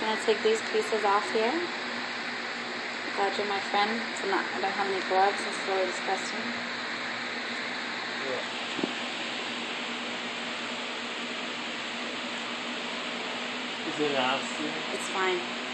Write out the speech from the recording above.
going to take these pieces off here. Glad you're my friend. I don't have any gloves. It's really disgusting. Yeah. Is it nasty? It's fine.